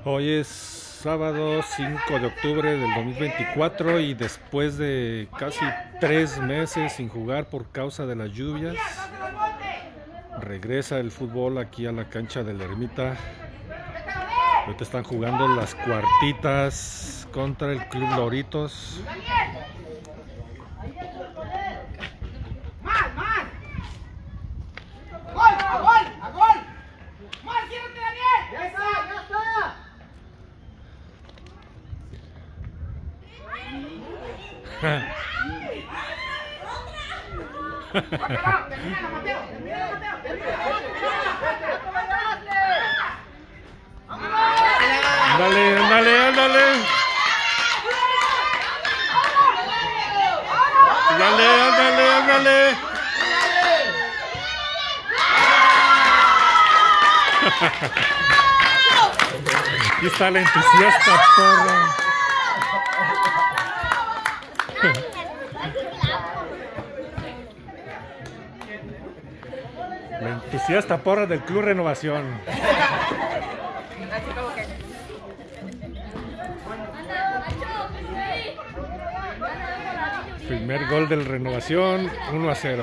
Hoy es sábado 5 de octubre del 2024 y después de casi 3 meses sin jugar por causa de las lluvias, regresa el fútbol aquí a la cancha de la Ermita. Ahorita están jugando las cuartitas contra el Club Loritos. Ándale, ándale, ándale. Ándale, ándale, ándale. Aquí está la entusiasta porra. La entusiasta porra del Club Renovación. Primer gol del Renovación, 1-0.